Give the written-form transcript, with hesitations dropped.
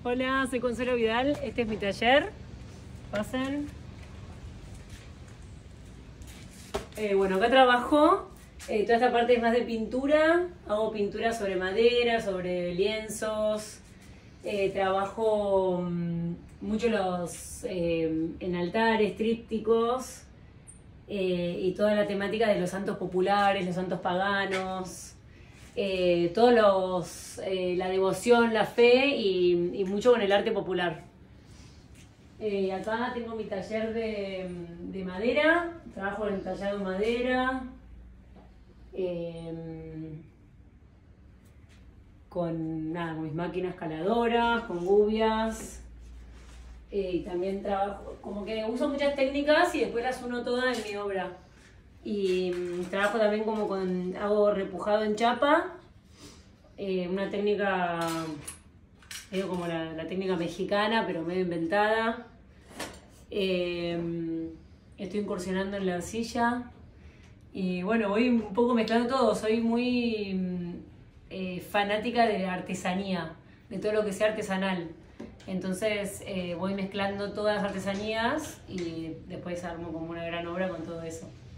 Hola, soy Consuelo Vidal, este es mi taller. Pasen. Bueno, acá trabajo, toda esta parte es más de pintura, hago pintura sobre madera, sobre lienzos, trabajo mucho en altares, trípticos, y toda la temática de los santos populares, los santos paganos. La devoción, la fe y mucho con el arte popular. Acá tengo mi taller de madera, trabajo en tallado de madera, con mis máquinas caladoras, con gubias. Y también trabajo, como que uso muchas técnicas y después las uno todas en mi obra. Y trabajo también hago repujado en chapa, una técnica medio como la técnica mexicana, pero medio inventada. Estoy incursionando en la arcilla y bueno, voy un poco mezclando todo. Soy muy fanática de la artesanía, de todo lo que sea artesanal. Entonces voy mezclando todas las artesanías y después armo como una gran obra con todo eso.